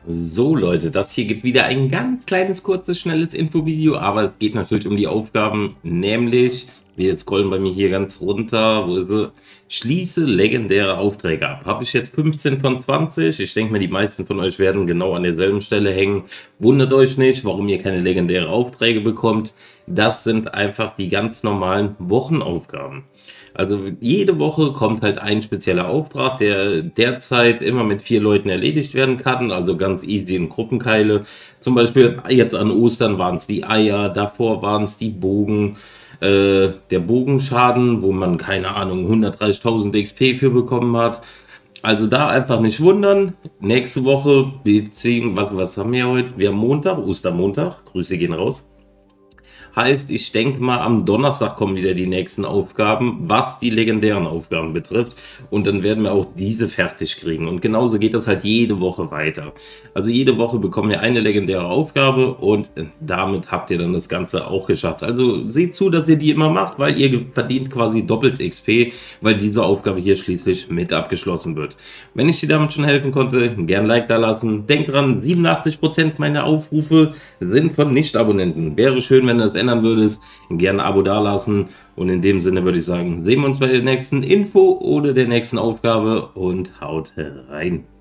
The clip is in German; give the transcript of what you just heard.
So Leute, das hier gibt wieder ein ganz kleines, kurzes, schnelles Infovideo, aber es geht natürlich um die Aufgaben, nämlich, wir scrollen bei mir hier ganz runter, wo ist sie? Schließe legendäre Aufträge ab. Habe ich jetzt 15 von 20? Ich denke mal, die meisten von euch werden genau an derselben Stelle hängen. Wundert euch nicht, warum ihr keine legendären Aufträge bekommt. Das sind einfach die ganz normalen Wochenaufgaben. Also jede Woche kommt halt ein spezieller Auftrag, der derzeit immer mit 4 Leuten erledigt werden kann, also ganz easy in Gruppenkeile. Zum Beispiel jetzt an Ostern waren es die Eier, davor waren es die Bogen, der Bogenschaden, wo man, keine Ahnung, 130.000 XP für bekommen hat. Also da einfach nicht wundern. Nächste Woche, beziehen, was haben wir heute? Wir haben Montag, Ostermontag, Grüße gehen raus. Heißt, ich denke mal, am Donnerstag kommen wieder die nächsten Aufgaben, was die legendären Aufgaben betrifft. Und dann werden wir auch diese fertig kriegen. Und genauso geht das halt jede Woche weiter. Also jede Woche bekommen wir eine legendäre Aufgabe und damit habt ihr dann das Ganze auch geschafft. Also seht zu, dass ihr die immer macht, weil ihr verdient quasi doppelt XP, weil diese Aufgabe hier schließlich mit abgeschlossen wird. Wenn ich dir damit schon helfen konnte, gern ein Like da lassen. Denkt dran, 87% meiner Aufrufe sind von Nicht-Abonnenten. Wäre schön, wenn das ändern würdest, gerne ein Abo dalassen. Und in dem Sinne würde ich sagen, sehen wir uns bei der nächsten Info oder der nächsten Aufgabe und haut rein.